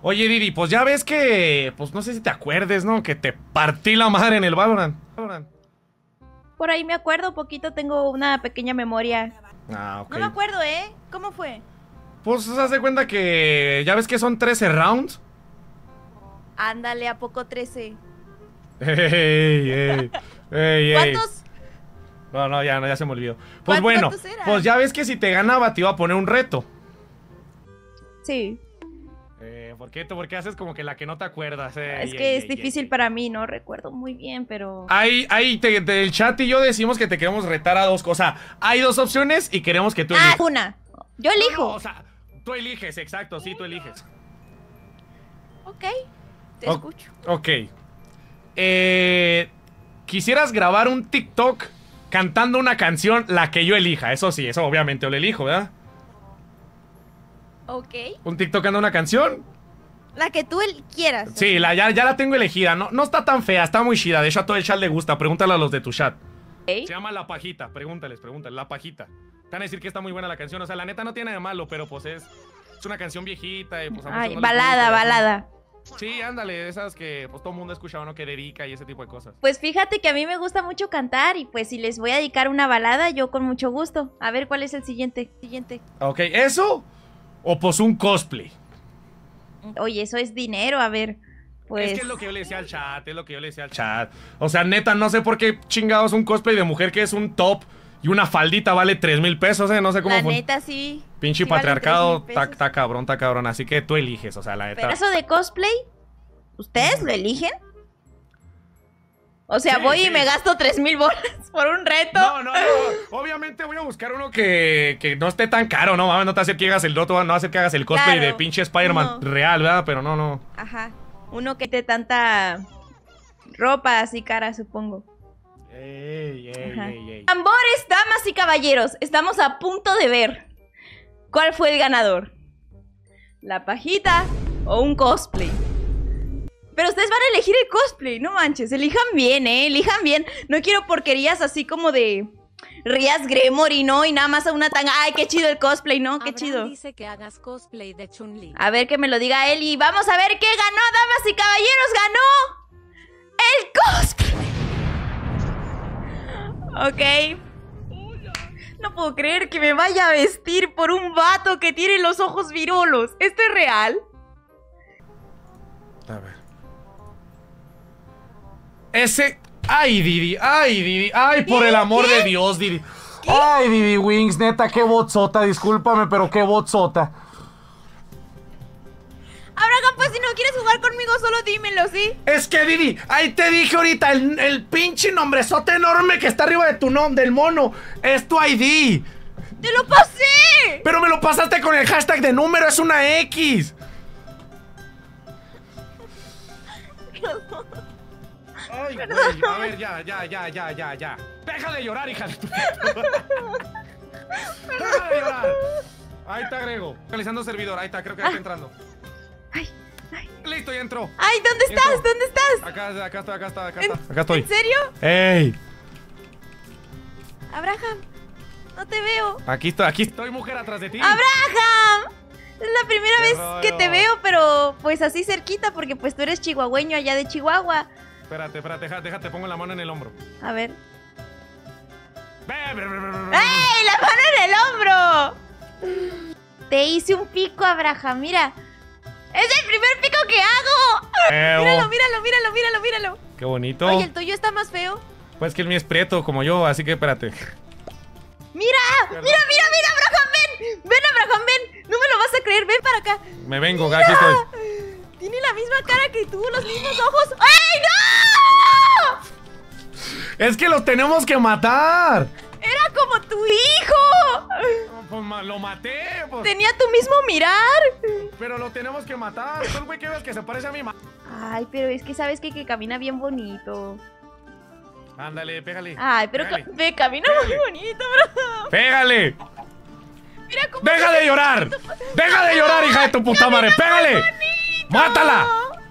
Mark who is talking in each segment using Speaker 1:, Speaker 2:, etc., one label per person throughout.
Speaker 1: Oye, Didi, pues ya ves que... Pues no sé si te acuerdes, ¿no? Que te partí la madre en el Valorant.
Speaker 2: Por ahí me acuerdo poquito, tengo una pequeña memoria.
Speaker 1: Ah, ok.
Speaker 2: No me acuerdo, ¿eh? ¿Cómo fue?
Speaker 1: Pues se hace cuenta que... ¿Ya ves que son 13 rounds?
Speaker 2: Ándale, ¿a poco 13?
Speaker 1: Ey.
Speaker 2: ¿Cuántos?
Speaker 1: No, ya se me olvidó. Pues bueno,
Speaker 2: ¿Cuántos eran?
Speaker 1: pues ya ves que si te ganaba te iba a poner un reto.
Speaker 2: Sí.
Speaker 1: ¿Por qué haces como que la que no te acuerdas?
Speaker 2: Es que es difícil para mí, no recuerdo muy bien, pero...
Speaker 1: El chat y yo decimos que te queremos retar a dos cosas. Hay dos opciones y queremos que tú elijas.
Speaker 2: Una. Yo elijo.
Speaker 1: No, o sea, tú eliges, exacto, sí, tú eliges.
Speaker 2: Ok, te escucho.
Speaker 1: Ok. Quisieras grabar un TikTok cantando una canción, la que yo elija. Eso sí, eso obviamente yo lo elijo, ¿verdad?
Speaker 2: Ok.
Speaker 1: ¿Un TikTok cantando una canción?
Speaker 2: La que tú quieras.
Speaker 1: Sí, ya la tengo elegida. No está tan fea, está muy chida. De hecho, a todo el chat le gusta. Pregúntale a los de tu chat.
Speaker 2: ¿Eh?
Speaker 1: Se llama La Pajita. Pregúntales, La Pajita. Te van a decir que está muy buena la canción. O sea, la neta no tiene de malo, pero pues es una canción viejita. Y, pues, a
Speaker 2: Ay,
Speaker 1: muchos no les
Speaker 2: balada,
Speaker 1: gusta,
Speaker 2: balada.
Speaker 1: Sí, ándale, esas que pues todo el mundo ha escuchado, ¿no? Que dedica y ese tipo de cosas.
Speaker 2: Pues fíjate que a mí me gusta mucho cantar y pues si les voy a dedicar una balada, yo con mucho gusto. A ver, ¿cuál es el siguiente?
Speaker 1: Ok, ¿eso? O pues un cosplay.
Speaker 2: Oye, eso es dinero, a ver. Pues...
Speaker 1: Es que es lo que yo le decía al chat, O sea, neta, no sé por qué chingados un cosplay de mujer que es un top y una faldita vale 3,000 pesos, No sé cómo
Speaker 2: La neta, sí.
Speaker 1: Pinche
Speaker 2: sí vale
Speaker 1: patriarcado,
Speaker 2: 3,000
Speaker 1: está cabrón. Así que tú eliges, o sea, la neta.
Speaker 2: Pero eso de cosplay, ¿ustedes lo eligen? O sea,
Speaker 1: Sí,
Speaker 2: voy
Speaker 1: sí.
Speaker 2: y me gasto 3,000 bolas por un reto.
Speaker 1: No. Obviamente voy a buscar uno que no esté tan caro, ¿no? Mames, no te hace que hagas el roto, no hace que hagas el cosplay
Speaker 2: Claro.
Speaker 1: de pinche Spider-Man
Speaker 2: No.
Speaker 1: real, ¿verdad? Pero no.
Speaker 2: Ajá. Uno que te tanta ropa así cara, supongo.
Speaker 1: Ey.
Speaker 2: Tambores, damas y caballeros, estamos a punto de ver cuál fue el ganador. ¿La pajita o un cosplay? Pero ustedes van a elegir el cosplay, no manches, elijan bien, elijan bien. No quiero porquerías así como de Rías Gremory, ¿no? Y nada más a una tanga. Ay, qué chido el cosplay, ¿no? Qué
Speaker 3: Abraham
Speaker 2: chido.
Speaker 3: dice que hagas cosplay de Chun-Li.
Speaker 2: A ver que me lo diga él y vamos a ver qué ganó, damas y caballeros. ¡Ganó el cosplay! Ok. No puedo creer que me vaya a vestir por un vato que tiene los ojos virolos. ¿Esto es real?
Speaker 1: A ver. Ese... Ay, Didi. Ay, por el amor de Dios, Didi. Ay, Didi Wings, neta, qué botsota. Discúlpame, pero qué botsota.
Speaker 2: Abraham, pues si no quieres jugar conmigo, solo dímelo, ¿sí?
Speaker 1: Es que, Didi, ahí te dije ahorita, el pinche nombrezote enorme que está arriba de tu nombre, del mono, es tu ID.
Speaker 2: ¡Te lo pasé!
Speaker 1: Pero me lo pasaste con el hashtag de número, es una X. Ay, güey, a ver, ya. Deja de llorar, hija de tu... Deja de llorar. Ahí te agrego. Realizando servidor, ahí está, creo que ya está entrando.
Speaker 2: Ay.
Speaker 1: Listo, ya entró.
Speaker 2: Ay, ¿dónde estás?
Speaker 1: Entro.
Speaker 2: ¿Dónde estás?
Speaker 1: Acá estoy.
Speaker 2: ¿En serio?
Speaker 1: ¡Ey!
Speaker 2: Abraham, no te veo.
Speaker 1: Aquí estoy, mujer, atrás de ti.
Speaker 2: ¡Abraham! Es la primera
Speaker 1: ¿Qué
Speaker 2: vez
Speaker 1: rollo?
Speaker 2: que te veo, pero pues así cerquita, porque pues tú eres chihuahueño allá de Chihuahua.
Speaker 1: Espérate, déjate, pongo la mano en el hombro.
Speaker 2: A ver.
Speaker 1: ¡Ey!
Speaker 2: ¡Ey! ¡La mano en el hombro! Te hice un pico, Abraham, mira. ¡Es el primer pico que hago! Míralo.
Speaker 1: ¡Qué bonito!
Speaker 2: Oye, ¿el tuyo está más feo?
Speaker 1: Pues que el mío es prieto, como yo, así que espérate.
Speaker 2: ¡Mira! ¡Abraham, ven! ¡Ven, Abraham, ven! No me lo vas a creer, ven para acá.
Speaker 1: Me vengo, aquí estoy.
Speaker 2: Tiene la misma cara que tú, los mismos ojos. ¡Ay, no!
Speaker 1: ¡Es que los tenemos que matar!
Speaker 2: ¡Era como tu hijo!
Speaker 1: Pues lo maté, pues.
Speaker 2: Tenía tu mismo mirar.
Speaker 1: Pero lo tenemos que matar. Tú el güey que ves que se parece a mi mamá.
Speaker 2: Ay, pero es que sabes que camina bien bonito.
Speaker 1: Ándale, pégale.
Speaker 2: Ay, pero
Speaker 1: Pégale.
Speaker 2: camina muy bonito, bro.
Speaker 1: ¡Pégale!
Speaker 2: Mira cómo...
Speaker 1: ¡Deja de llorar! ¡Deja de llorar, hija de tu puta madre! ¡Pégale! ¡Mátala!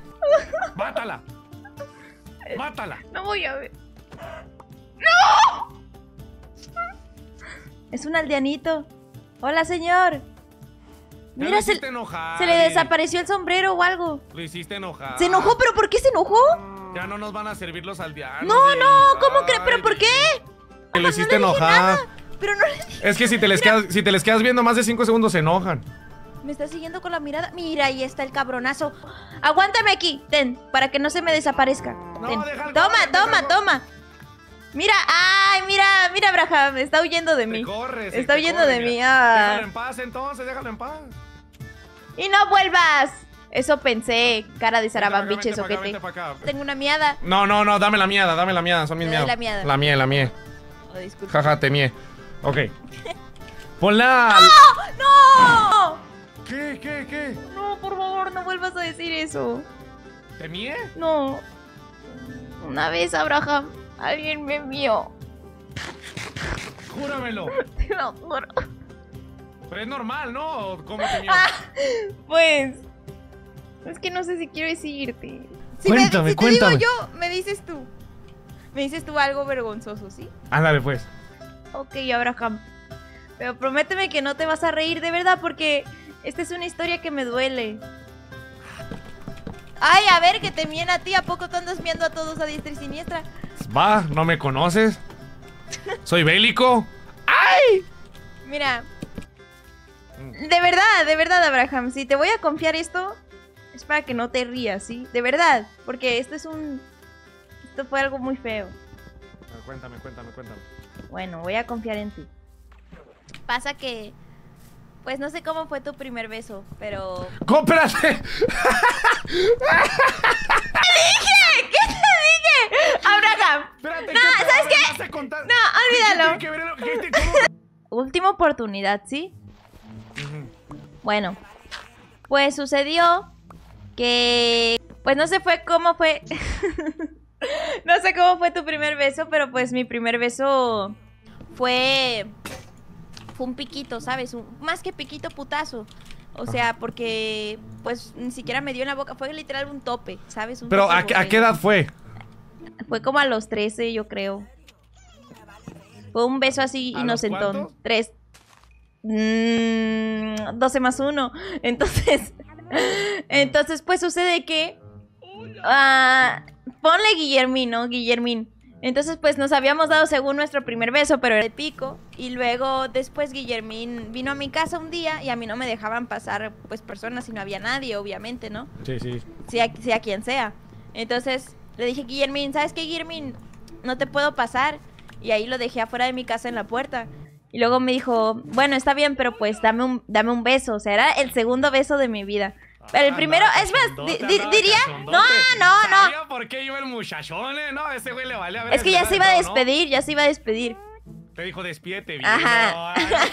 Speaker 1: ¡Mátala!
Speaker 2: No voy a ver. ¡No! Es un aldeanito. Hola, señor. Mira, se le desapareció el sombrero o algo.
Speaker 1: Lo hiciste enojar.
Speaker 2: ¿Se enojó? ¿Pero por qué se enojó?
Speaker 1: Ya no nos van a servir los aldeanos.
Speaker 2: No, ¿cómo crees? ¿Pero por qué?
Speaker 1: Que lo hiciste enojar.
Speaker 2: Pero no le...
Speaker 1: Es que si te les quedas viendo más de 5 segundos se enojan.
Speaker 2: Me está siguiendo con la mirada. Mira, ahí está el cabronazo. Aguántame aquí, ten, para que no se me desaparezca. Ten. Toma. Mira, ay, mira, Abraham, está huyendo de mí. Está huyendo de mí.
Speaker 1: Déjalo en paz, entonces, déjalo en paz.
Speaker 2: Y no vuelvas. Eso pensé, cara de Sarabambiche, soquete. Tengo una miada.
Speaker 1: No, dame la miada, son mis miadas. La mía.
Speaker 2: Oh, disculpa.
Speaker 1: Jaja, te mie. Ok. Ponla.
Speaker 2: ¡No!
Speaker 1: ¿Qué?
Speaker 2: No, por favor, no vuelvas a decir eso.
Speaker 1: ¿Te mie?
Speaker 2: No. Una vez, Abraham, alguien me mió.
Speaker 1: Júramelo.
Speaker 2: Te lo juro.
Speaker 1: Pero es normal, ¿no? ¿Cómo te mió?
Speaker 2: Pues... Es que no sé si quiero decirte.
Speaker 1: Cuéntame.
Speaker 2: Te digo yo, me dices tú. Me dices tú algo vergonzoso, ¿sí?
Speaker 1: Ándale, pues.
Speaker 2: Ok, Abraham. Pero prométeme que no te vas a reír de verdad porque esta es una historia que me duele. Ay, a ver, que te mien a ti. ¿A poco tú andas viendo a todos a diestra y siniestra?
Speaker 1: Va, ¿no me conoces? Soy bélico. ¡Ay!
Speaker 2: Mira. De verdad, Abraham. Si te voy a confiar esto, es para que no te rías, ¿sí? De verdad. Porque esto fue algo muy feo.
Speaker 1: Cuéntame.
Speaker 2: Bueno, voy a confiar en ti. Pasa que... Pues no sé cómo fue tu primer beso, pero...
Speaker 1: ¡Cómprate!
Speaker 2: ¿Qué te dije? Abraham.
Speaker 1: Espérate,
Speaker 2: no, ¿sabes qué? No, olvídalo. Última oportunidad, ¿sí? Bueno. Pues sucedió que... Pues no sé cómo fue... No sé cómo fue tu primer beso, pero pues mi primer beso fue un piquito, ¿sabes? Más que piquito, putazo. O sea, porque pues ni siquiera me dio en la boca. Fue literal un tope, ¿sabes?
Speaker 1: Pero ¿a qué edad fue?
Speaker 2: Fue como a los 13, yo creo. Fue un beso así inocentón. 3. 12 más 1. Entonces pues sucede que... ponle Guillermín, ¿no? Guillermín. Entonces pues nos habíamos dado según nuestro primer beso, pero era de pico. Y luego después Guillermín vino a mi casa un día y a mí no me dejaban pasar pues personas y no había nadie, obviamente, ¿no?
Speaker 1: Sí.
Speaker 2: Sea quien sea. Entonces le dije, Guillermín, ¿sabes qué, Guillermín? No te puedo pasar. Y ahí lo dejé afuera de mi casa en la puerta. Y luego me dijo, bueno, está bien, pero pues dame un beso. O sea, era el segundo beso de mi vida. Pero el primero, es más, diría... No.
Speaker 1: ¿Sabía por qué iba el muchachón? No, ese güey le vale a ver.
Speaker 2: Es que ya se iba a despedir,
Speaker 1: Te dijo, despídete bien.
Speaker 2: Ajá.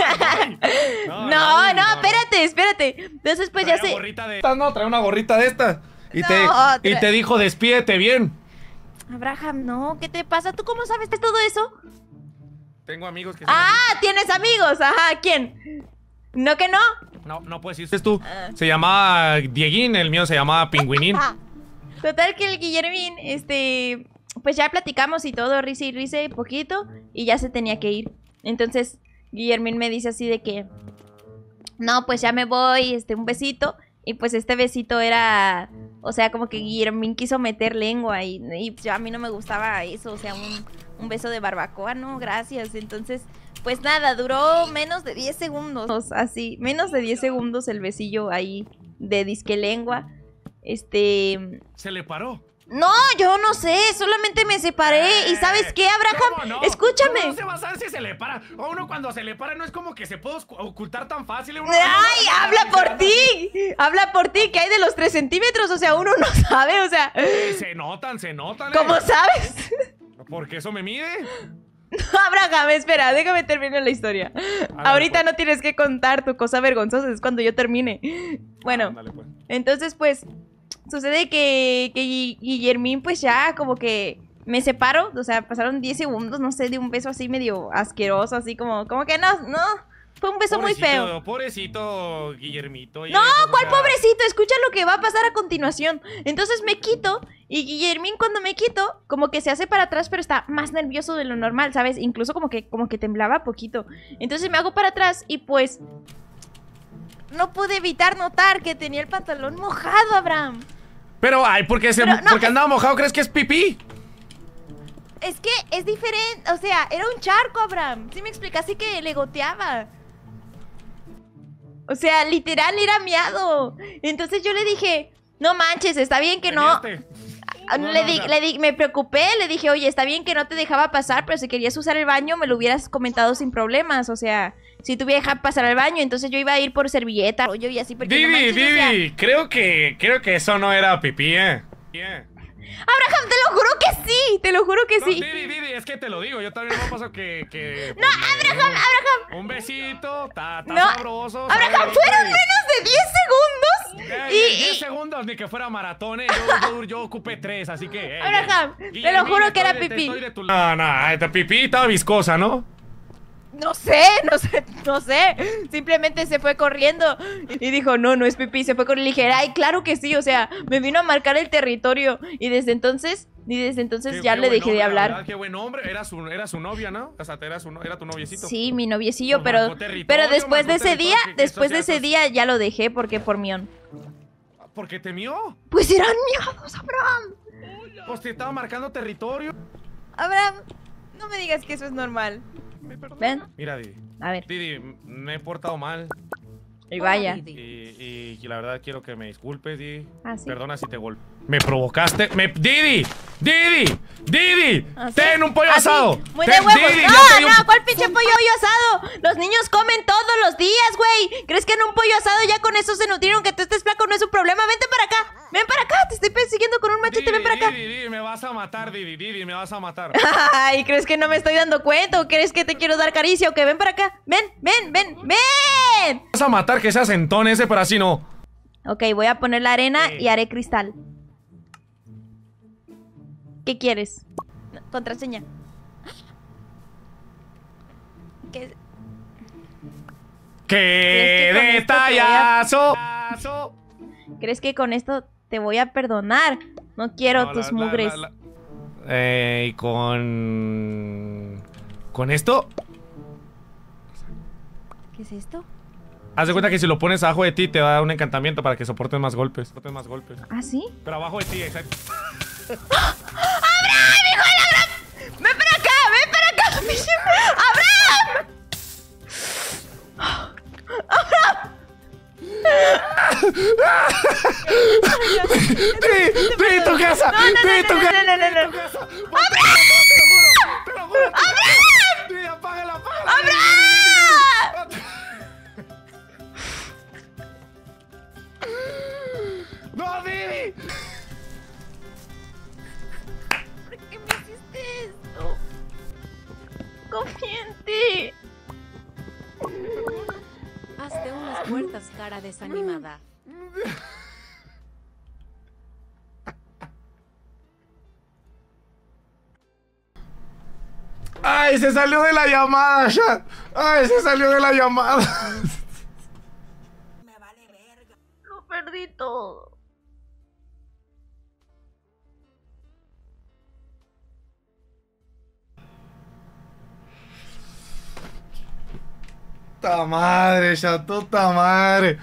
Speaker 1: No,
Speaker 2: espérate. Entonces pues ya se...
Speaker 1: Trae una gorrita de estas. Y te dijo, despídete bien.
Speaker 2: Abraham, no, ¿qué te pasa? ¿Tú cómo sabes todo eso?
Speaker 1: Tengo amigos que...
Speaker 2: ¿Tienes amigos? Ajá, ¿quién? ¿No que no?
Speaker 1: No puedes decir tú. Se llamaba Dieguín, el mío se llamaba Pingüinín.
Speaker 2: Total que el Guillermín, pues ya platicamos y todo, risa y poquito, y ya se tenía que ir. Entonces, Guillermín me dice así de que... No, pues ya me voy, un besito. Y pues este besito era... O sea, como que Guillermín quiso meter lengua y a mí no me gustaba eso, o sea, un beso de barbacoa, no, gracias. Entonces... Pues nada, duró menos de 10 segundos, así, menos de 10 segundos el besillo ahí de disque lengua.
Speaker 1: ¿Se le paró?
Speaker 2: No, yo no sé, solamente me separé. ¿Y sabes qué, Abraham?
Speaker 1: No?
Speaker 2: Escúchame.
Speaker 1: ¿Cómo no se va a saber si se le para? A uno cuando se le para no es como que se puede ocultar tan fácil.
Speaker 2: ¡Ay, habla por ti! Habla por ti, que hay de los 3 centímetros, o sea, uno no sabe, o sea...
Speaker 1: Se notan.
Speaker 2: ¿Cómo sabes?
Speaker 1: Porque eso me mide.
Speaker 2: No, Abraham, espera, déjame terminar la historia. Ahorita
Speaker 1: pues.
Speaker 2: no tienes que contar tu cosa vergonzosa, es cuando yo termine. Bueno,
Speaker 1: Dale, pues.
Speaker 2: Entonces pues sucede que Guillermín pues ya como que me separó. O sea, pasaron 10 segundos, no sé, de un beso así medio asqueroso, así como que no. Fue un beso muy feo.
Speaker 1: Pobrecito Guillermito.
Speaker 2: No, ¿cuál pobrecito? Escucha lo que va a pasar a continuación. Entonces me quito y Guillermín cuando me quito, como que se hace para atrás, pero está más nervioso de lo normal, ¿sabes? Incluso como que temblaba poquito. Entonces me hago para atrás y pues no pude evitar notar que tenía el pantalón mojado, Abraham.
Speaker 1: Pero, ay, porque
Speaker 2: no,
Speaker 1: andaba mojado, ¿crees que es pipí?
Speaker 2: Es que es diferente, o sea, era un charco, Abraham. Sí me explicaste que le goteaba. O sea, literal era miado. Entonces yo le dije, no manches, está bien que no. Me preocupé, le dije, oye, está bien que no te dejaba pasar, pero si querías usar el baño me lo hubieras comentado sin problemas. O sea, si te hubiera dejado pasar al baño, entonces yo iba a ir por servilleta, rollo y así. Porque no
Speaker 1: Didi,
Speaker 2: manches, o sea,
Speaker 1: Didi, creo que eso no era pipí,
Speaker 2: Abraham, te lo juro que sí, te lo juro que
Speaker 1: No,
Speaker 2: sí.
Speaker 1: Didi, es que te lo digo, yo también me paso que
Speaker 2: No, Abraham.
Speaker 1: un besito, está
Speaker 2: No,
Speaker 1: sabroso.
Speaker 2: Abraham,
Speaker 1: ¿sabes?
Speaker 2: fueron menos de 10 segundos.
Speaker 1: 10 segundos, ni que fuera maratón, yo ocupé 3, así que...
Speaker 2: Abraham, te lo juro que era pipí.
Speaker 1: No, esta pipí estaba viscosa, ¿no?
Speaker 2: No sé. Simplemente se fue corriendo y dijo, no es pipí. Se fue corriendo y le dije, ay, claro que sí. O sea, me vino a marcar el territorio. Y desde entonces ya le dejé de hablar.
Speaker 1: Verdad, qué buen hombre. Era su novia, ¿no? O sea, era tu noviecito.
Speaker 2: Sí, mi noviecillo,
Speaker 1: Pues
Speaker 2: pero después de ese día ya lo dejé porque por mión.
Speaker 1: ¿Por qué te mió?
Speaker 2: Pues eran miados, Abraham.
Speaker 1: Pues te estaba marcando territorio.
Speaker 2: Abraham, no me digas que eso es normal. Ven,
Speaker 1: Mira, Didi.
Speaker 2: a ver.
Speaker 1: Didi, me he portado mal.
Speaker 2: Y vaya.
Speaker 1: Y la verdad quiero que me disculpes, Didi.
Speaker 2: ¿Ah, sí?
Speaker 1: Perdona si te golpeé. Me provocaste. ¡Didi!
Speaker 2: ¿Ah, sí?
Speaker 1: ¡Ten un pollo
Speaker 2: ¿Ah, sí?
Speaker 1: asado!
Speaker 2: Muy de
Speaker 1: ¡Ten,
Speaker 2: huevos.
Speaker 1: Didi!
Speaker 2: No, ¿cuál pinche pollo asado? Los niños comen todos los días, güey. ¿Crees que en un pollo asado ya con eso se nutrieron? Que tú estés flaco no es un problema. Vente para acá. Ven para acá. Te estoy persiguiendo con un machete. Ven para acá.
Speaker 1: Didi, me vas a matar, Didi, me vas a matar.
Speaker 2: Ay, ¿crees que no me estoy dando cuenta? ¿O crees que te quiero dar caricia? ¿O que ven para acá? Ven.
Speaker 1: Me vas a matar que seas sentón ese, pero así no.
Speaker 2: Ok, voy a poner la arena y haré cristal. ¿Qué quieres? No, contraseña. ¿Qué?
Speaker 1: ¡Qué
Speaker 2: ¿Crees que con
Speaker 1: detallazo!
Speaker 2: ¿Crees que con esto te voy a perdonar? No quiero tus mugres.
Speaker 1: ¿Y con esto?
Speaker 2: ¿Qué es esto?
Speaker 1: Haz de cuenta que si lo pones abajo de ti te da un encantamiento para que soportes más golpes.
Speaker 2: ¿Ah, sí?
Speaker 1: Pero abajo de ti, exacto.
Speaker 2: ¡Abraham, hijo de la gran! ¡Ven para acá! ¡Abraham!
Speaker 1: ¡Didi, tu casa! ¡Didi, tu casa!
Speaker 2: No.
Speaker 1: ¡Abraham! ¡Te lo juro!
Speaker 2: ¡Abraham!
Speaker 1: ¡Didi, apágala!
Speaker 2: ¡Abraham!
Speaker 1: ¡No, Didi!
Speaker 2: ¿Por qué me hiciste esto? Confía en ti.
Speaker 3: Hazte unas puertas, cara desanimada.
Speaker 1: ¡Ay, se salió de la llamada, chat! ¡Ay, se salió de la llamada!
Speaker 2: Lo perdí todo.
Speaker 1: ¡Puta madre, chat! ¡Puta madre!